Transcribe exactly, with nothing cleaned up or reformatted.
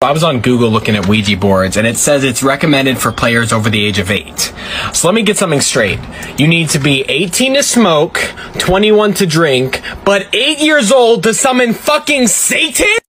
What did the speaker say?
I was on Google looking at Ouija boards, and it says it's recommended for players over the age of eight. So let me get something straight. You need to be eighteen to smoke, twenty-one to drink, but eight years old to summon fucking Satan?